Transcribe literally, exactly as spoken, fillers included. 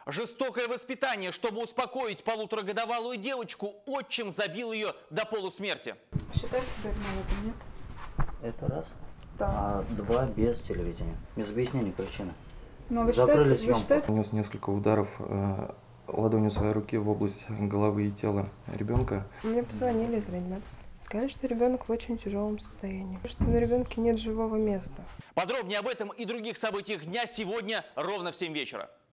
Жестокое воспитание. Чтобы успокоить полуторагодовалую девочку, отчим забил ее до полусмерти. Считаете себя виноватым, нет? Это раз. Да. А два без телевидения. Без объяснения причины. Но вы Закрыли считаете, вы съемку. считаете... Нанес несколько ударов э, ладонью своей руки в область головы и тела ребенка. Мне позвонили из реанимации. Сказали, что ребенок в очень тяжелом состоянии, что на ребенке нет живого места. Подробнее об этом и других событиях дня сегодня ровно в семь вечера.